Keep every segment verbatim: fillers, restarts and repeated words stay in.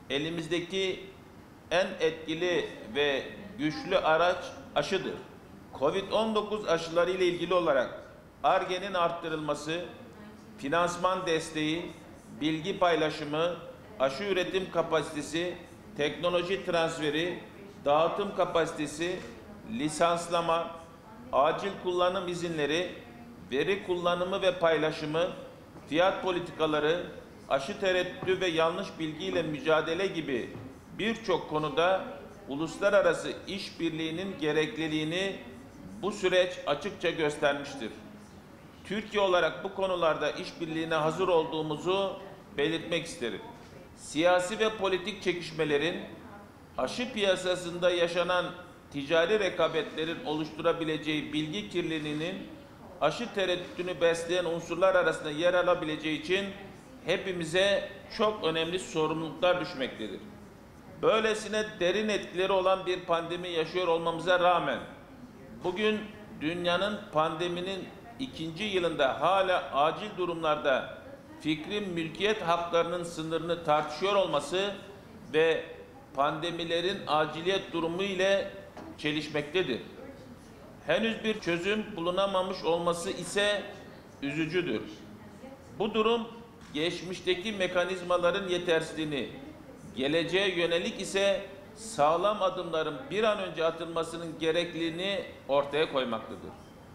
elimizdeki en etkili ve güçlü araç aşıdır. Covid on dokuz aşıları ile ilgili olarak Ar-Ge'nin arttırılması, finansman desteği, bilgi paylaşımı, aşı üretim kapasitesi, teknoloji transferi, dağıtım kapasitesi, lisanslama, acil kullanım izinleri, veri kullanımı ve paylaşımı, fiyat politikaları, aşı tereddütü ve yanlış bilgiyle mücadele gibi birçok konuda uluslararası işbirliğinin gerekliliğini bu süreç açıkça göstermiştir. Türkiye olarak bu konularda işbirliğine hazır olduğumuzu belirtmek isterim. Siyasi ve politik çekişmelerin, aşı piyasasında yaşanan ticari rekabetlerin oluşturabileceği bilgi kirliliğinin aşı tereddütünü besleyen unsurlar arasında yer alabileceği için hepimize çok önemli sorumluluklar düşmektedir. Böylesine derin etkileri olan bir pandemi yaşıyor olmamıza rağmen bugün dünyanın pandeminin ikinci yılında hala acil durumlarda fikri mülkiyet haklarının sınırını tartışıyor olması ve pandemilerin aciliyet durumu ile çelişmektedir. Henüz bir çözüm bulunamamış olması ise üzücüdür. Bu durum geçmişteki mekanizmaların yetersizliğini, geleceğe yönelik ise sağlam adımların bir an önce atılmasının gerekliliğini ortaya koymaktadır.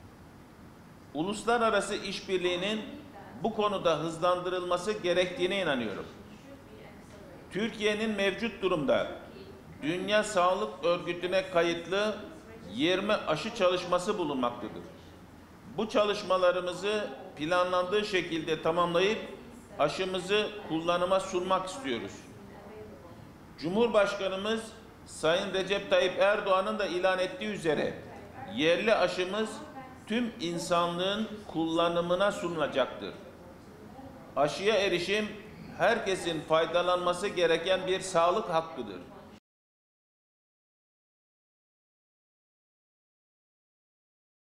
Uluslararası işbirliğinin bu konuda hızlandırılması gerektiğine inanıyorum. Türkiye'nin mevcut durumda Dünya Sağlık Örgütü'ne kayıtlı yirmi aşı çalışması bulunmaktadır. Bu çalışmalarımızı planlandığı şekilde tamamlayıp aşımızı kullanıma sunmak istiyoruz. Cumhurbaşkanımız Sayın Recep Tayyip Erdoğan'ın da ilan ettiği üzere yerli aşımız tüm insanlığın kullanımına sunulacaktır. Aşıya erişim herkesin faydalanması gereken bir sağlık hakkıdır.